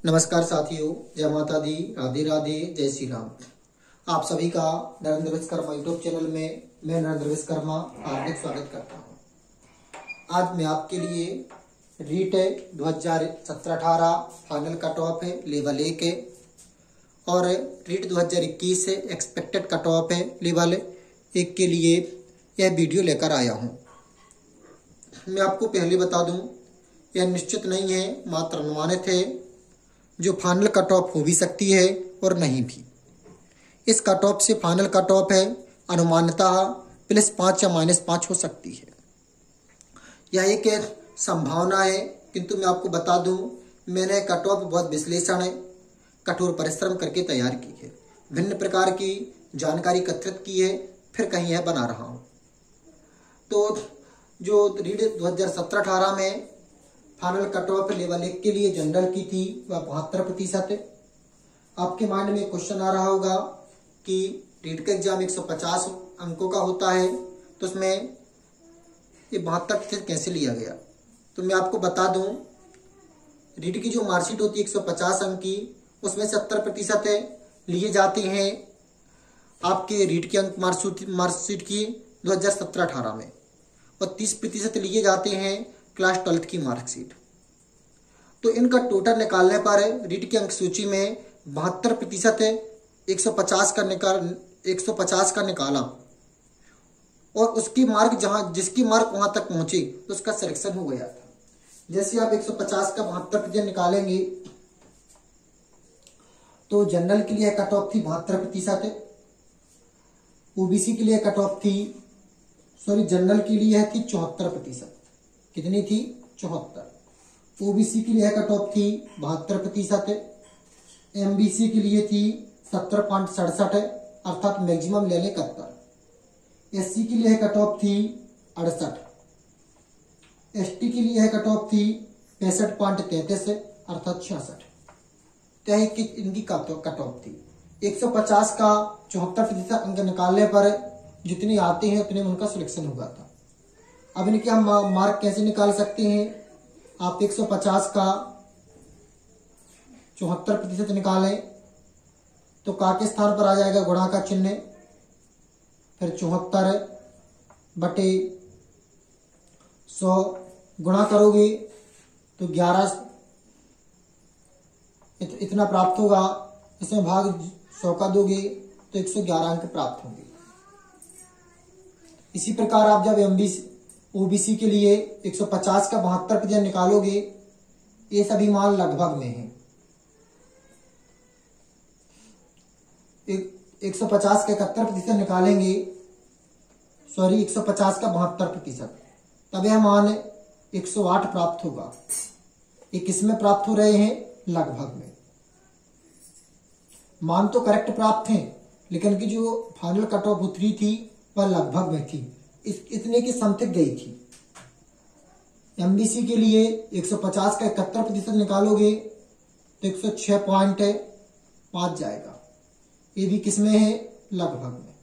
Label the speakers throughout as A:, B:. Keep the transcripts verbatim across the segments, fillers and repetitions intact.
A: नमस्कार साथियों, जय माता दी, राधे राधे, जय श्री राम। आप सभी का नरेंद्र विश्वकर्मा यूट्यूब चैनल में मैं नरेंद्र विश्वकर्मा हार्दिक स्वागत करता हूं। आज मैं आपके लिए रीट दो हज़ार सत्रह अठारह फाइनल कट ऑफ है लेवल एक है और रीट दो हज़ार इक्कीस है एक्सपेक्टेड कट ऑफ है लेवल एक के लिए यह वीडियो लेकर आया हूं। मैं आपको पहले बता दूं, यह निश्चित नहीं है, मात्र अनुमानित है, जो फाइनल कट ऑफ हो भी सकती है और नहीं भी। इस कट ऑफ से फाइनल कट ऑफ है अनुमानतः प्लस पाँच या माइनस पाँच हो सकती है। यह एक संभावना है, किंतु मैं आपको बता दूं, मैंने कट ऑफ बहुत विश्लेषण है, कठोर परिश्रम करके तैयार की है, भिन्न प्रकार की जानकारी एकत्रित की है, फिर कहीं यह बना रहा हूं। तो जो रीट दो हज़ार सत्रह अठारह में फाइनल कट ऑफ लेवल एक के लिए जनरल की थी वह बहत्तर प्रतिशत है। आपके माइंड में क्वेश्चन आ रहा होगा कि रीट का एग्जाम एक सौ पचास अंकों का होता है, तो उसमें ये बहत्तर प्रतिशत कैसे लिया गया। तो मैं आपको बता दूं, रीट की जो मार्कशीट होती है एक सौ पचास अंक की, उसमें सत्तर प्रतिशत लिए जाते हैं आपके रीट के अंक मार्कशीट की दो हज़ार सत्रह अठारह में, और तीस प्रतिशत लिए जाते हैं क्लास ट्वेल्थ की मार्कशीट। तो इनका टोटल निकालने पर रीट की अंक सूची में बहत्तर प्रतिशत है, एक सौ पचास का निकाल एक सौ पचास का निकाला और उसकी मार्क जहां जिसकी मार्क वहां तक पहुंची तो उसका सिलेक्शन हो गया था। जैसे आप एक सौ पचास का बहत्तर प्रतिशत निकालेंगे तो जनरल के लिए कट ऑफ थी बहत्तर प्रतिशत है, ओबीसी के लिए कट ऑफ थी सॉरी जनरल के लिए थी चौहत्तर प्रतिशत। कितनी थी? चौहत्तर। ओबीसी के लिए कट ऑफ थी बहत्तर प्रतिशत है, एमबीसी के लिए थी सत्तर पॉइंट सड़सठ है, अर्थात मैक्सिमम ले लें इकहत्तर। एससी के लिए कट ऑफ थी अड़सठ, एसटी के लिए कट ऑफ थी पैंसठ पॉइंट तैंतीस है, अर्थात छियासठ। तो इनकी कट ऑफ थी एक सौ पचास का चौहत्तर प्रतिशत अंक निकालने पर जितने आते हैं उतने में उनका सिलेक्शन होगा था। अब इनके हम मार्क कैसे निकाल सकते हैं? आप एक सौ पचास का चौहत्तर प्रतिशत निकालें तो का के स्थान पर आ जाएगा गुणा का चिन्ह, फिर चौहत्तर बटे सौ गुणा करोगे तो ग्यारह इत, इतना प्राप्त होगा। इसमें भाग सौ का दोगे तो एक सौ ग्यारह अंक प्राप्त होंगे। इसी प्रकार आप जब एमबीसी ओबीसी के लिए एक सौ पचास का बहत्तर प्रतिशत निकालोगे, ये सभी मान लगभग में है। एक सौ पचास का इकहत्तर प्रतिशत निकालेंगे, सॉरी एक सौ पचास का बहत्तर प्रतिशत, तब यह मान एक सौ आठ प्राप्त होगा। ये किस में प्राप्त हो रहे हैं? लगभग में। मान तो करेक्ट प्राप्त हैं, लेकिन की जो फाइनल कट ऑफ उतरी थी वह लगभग में थी, इस इतने की समथिंग गई थी। एमबीसी के लिए एक सौ पचास का इकहत्तर प्रतिशत निकालोगे तो एक सौ छह पॉइंट पांच जाएगा। ये भी किसमें है? लगभग में।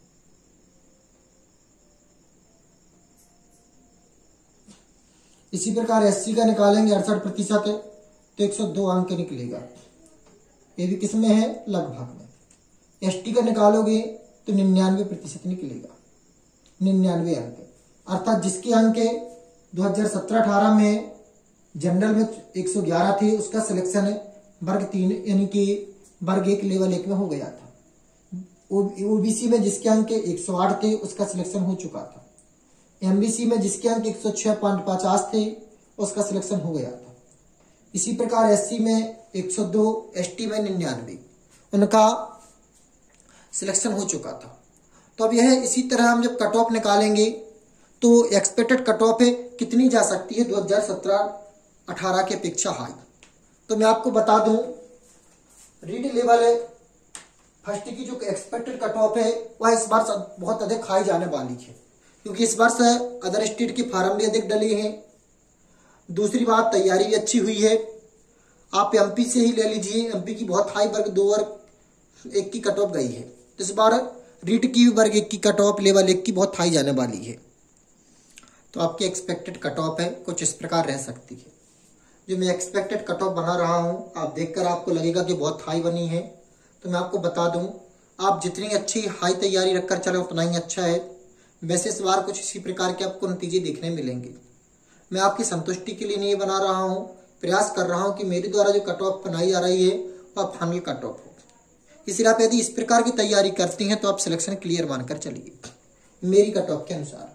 A: इसी प्रकार एससी का निकालेंगे अड़सठ प्रतिशत तो एक सौ दो अंक निकलेगा। ये भी किसमें है? लगभग में। एसटी का निकालोगे तो निन्यानवे प्रतिशत निकलेगा, निन्यानवे अंक, अर्थात जिसके अंक दो हज़ार सत्रह अठारह में जनरल में एक सौ ग्यारह थे, उसका सिलेक्शन वर्ग तीन यानी कि वर्ग एक लेवल एक में हो गया था। ओबीसी में जिसके अंक एक सौ आठ थे उसका सिलेक्शन हो चुका था। एमबीसी में जिसके अंक एक सौ छह पॉइंट पचास थे उसका सिलेक्शन हो गया था। इसी प्रकार एससी में एक सौ दो, एसटी में निन्यानवे, उनका सिलेक्शन हो चुका था। तो अब यह इसी तरह हम जब कट ऑफ निकालेंगे तो एक्सपेक्टेड कट ऑफ है कितनी जा सकती है दो हज़ार सत्रह अठारह की अपेक्षा हाई। तो मैं आपको बता दूं, रीट लेवल फर्स्ट की जो एक्सपेक्टेड कट ऑफ है वह इस बार बहुत अधिक हाई जाने वाली है, क्योंकि इस वर्ष अदर स्टेट के फार्म भी अधिक डले हैं। दूसरी बात, तैयारी भी अच्छी हुई है। आप एमपी से ही ले लीजिए, एमपी की बहुत हाई वर्ग दो वर्ग एक की कट ऑफ गई है। तो इस बार रीट की वर्ग एक की कट ऑफ लेवल एक की बहुत हाई जाने वाली है। तो आपकी एक्सपेक्टेड कट ऑफ है कुछ इस प्रकार रह सकती है। जो मैं एक्सपेक्टेड कट ऑफ बना रहा हूँ, आप देखकर आपको लगेगा कि बहुत हाई बनी है, तो मैं आपको बता दूं, आप जितनी अच्छी हाई तैयारी रखकर चले उतना ही अच्छा है। वैसे इस बार कुछ इसी प्रकार के आपको नतीजे देखने मिलेंगे। मैं आपकी संतुष्टि के लिए नहीं बना रहा हूँ, प्रयास कर रहा हूँ कि मेरे द्वारा जो कट ऑफ बनाई जा रही है वह फाइनल कट ऑफ हो। इसलिए आप यदि इस प्रकार की तैयारी करती हैं तो आप सिलेक्शन क्लियर मानकर चलिए मेरी कट ऑफ के अनुसार।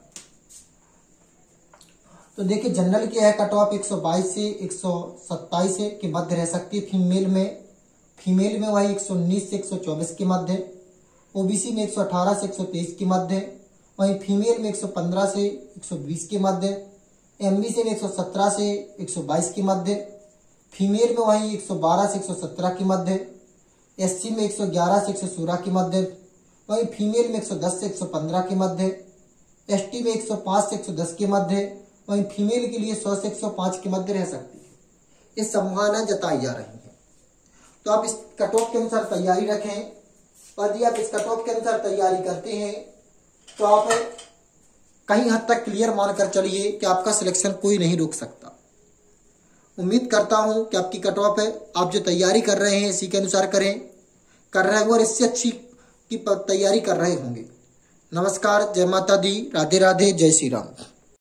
A: तो देखिए जनरल की है कट ऑफ एक सौ बाईस से एक सौ सत्ताईस के मध्य रह सकती है। फीमेल में फीमेल में वही एक सौ उन्नीस से एक सौ चौबीस के मध्य, ओबीसी में एक सौ अठारह से एक सौ तेईस के मध्य, वहीं फीमेल में एक सौ पंद्रह से एक सौ बीस के मध्य, एमबीसी में एक सौ सत्रह से एक सौ बाईस के मध्य, फीमेल में वही एक सौ बारह से एक सौ सत्रह के मध्य, एससी में एक सौ ग्यारह से एक सौ सोलह के मध्य, वहीं फीमेल में एक सौ दस से एक सौ पंद्रह के मध्य, एसटी में एक सौ पाँच से एक सौ दस के मध्य, वहीं फीमेल के लिए सौ से एक सौ पाँच के मध्य रह सकती है। ये संभावना जताई जा रही है। तो आप इस कट ऑफ के अनुसार तैयारी रखें और यदि आप इस कट ऑफ के अनुसार तैयारी करते हैं तो आप कहीं हद तक क्लियर मानकर चलिए कि आपका सिलेक्शन कोई नहीं रोक सकता। उम्मीद करता हूं कि आपकी कट ऑफ है, आप जो तैयारी कर रहे हैं इसी के अनुसार करें कर रहे होंगे और इससे अच्छी की तैयारी कर रहे होंगे। नमस्कार, जय माता दी, राधे राधे, जय श्री राम।